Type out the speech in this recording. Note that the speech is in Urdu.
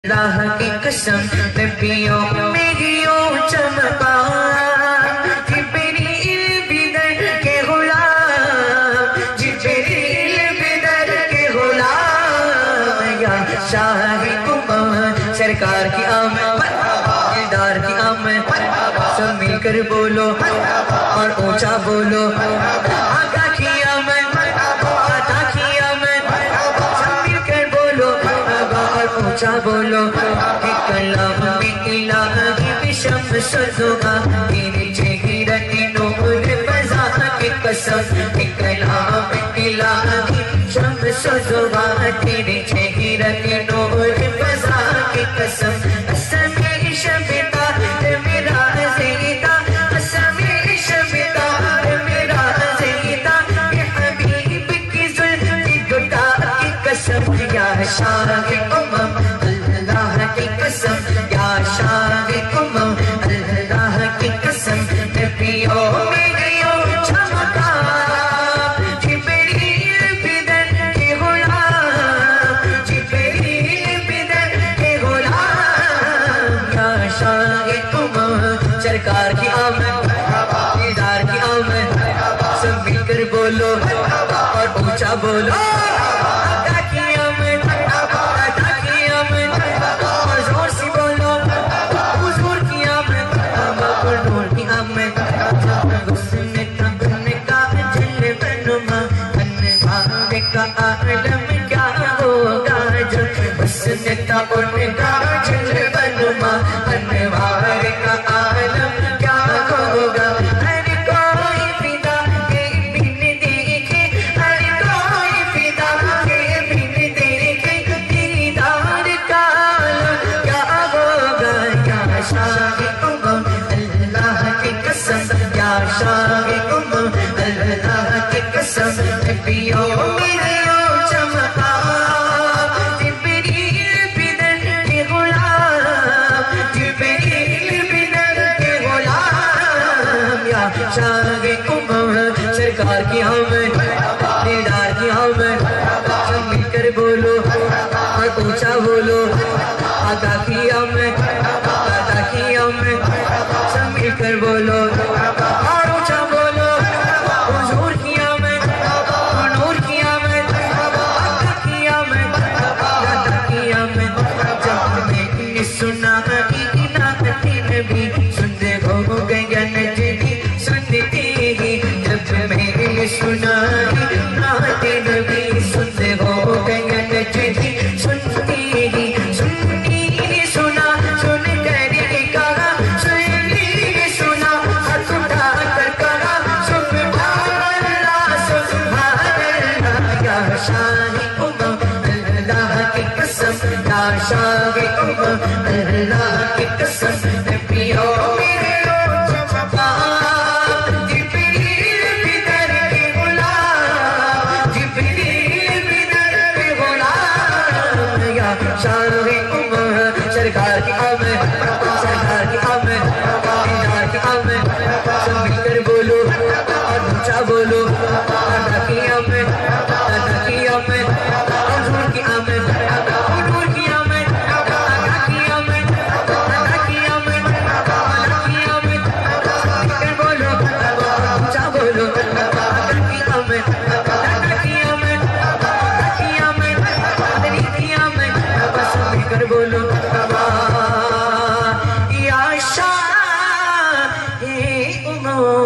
اللہ کی قسم نبیوں میں یوں چمکا جبریل بدر کے غلام جبریل بدر کے غلام یا شاہ امم سرکار کی آمد دلدار کی آمد سب مل کر بولو اور اونچا بولو آقا کی آمد آقا کی آمد سب مل کر بولو اور اونچا بولو ایک کلام میں الہی بشم سزوگا نیچے گرتی نور فضا کی قسم ایک کلام میں الہی بشم سزوگا نیچے گرتی نور فضا کی قسم اسمی شبتا میرا زیدہ اسمی شبتا میرا زیدہ یہ حبیب کی ظلم گتا کی قسم یا شاہ امم اللہ کی قسم یا شاہ امم اللہ کی قسم نبیوں میں یوں چمکا جبریل بدر کے غلام جبریل بدر کے غلام یا شاہ امم سرکار کی آمد دیدار کی آمد سب مل کر بولو اور اونچا بولو آقا کی آمد آقا کی آمد اور زور سے بولو حضور کی آمد آقا نور کی آمد حسن تن کا جلوہ نما انوار کا عالم کیا ہوگا جب حسن تن کا جلوہ نما انوار کا عالم کیا ہوگا ہر کوئی فدا کے بن دیکھے ہر کوئی فدا کے بن دیکھے دیدار کا عالم کیا ہوگا یا شاہ امم اللہ کی قسم یا شاہ امم اللہ کی قسم نبیوں میں یوں چمکا جبریل بدر کے غلام جبریل بدر کے غلام یا شاہ امم سرکار کی آمد دیدار کی آمد سب مل کر بولو اور اونچا بولو آقا کی آمد آقا کی آمد سب مل کر بولو اور اونچا بولو حضور کی آمد نور کی آمد آقا کی آمد آقا کی آمد جب میں نے سنا نعت نبی سنتے ہو گیا نجدی سنتے ہی جب میں نے سنا نعت نبی سنتے ہو گیا نجدی سنتے ہی سنی سنا سن کر کہا سنی سنا ہاتھ اٹھا کر کہا سبحان اللہ یا شاہ امم اللہ کی قسم یا شاہ امم اللہ کی قسم نبیوں میں یوں چمکا جبریل بدر کے غلام جبریل بدر کے غلام یا شاہ امم سرکار کی آمد سرکار کی آمد دیدار کی آمد سب مل کر بولو اور اونچا بولو آقا کی آمد آقا کی آمد حضور کی آمد حضور کی آمد آقا کی آمد آقا کی آمد آقا کی آمد سب مل کر بولو اونچا بولو آقا کی آمد آقا کی آمد آقا کی آمد آقا کی آمد سب مل کر بولو یا شاہ امم